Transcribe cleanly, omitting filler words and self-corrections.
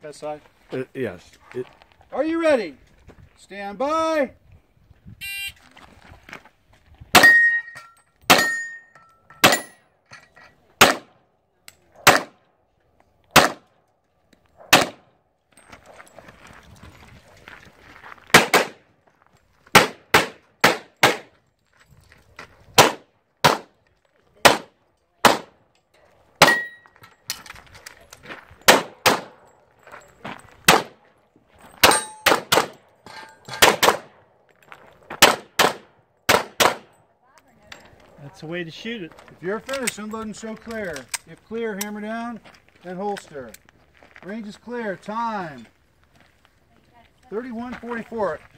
that side? Yes. Are you ready? Stand by. That's the way to shoot it. If you're finished, unload and show clear. If clear, hammer down, then holster. Range is clear. Time 31:44.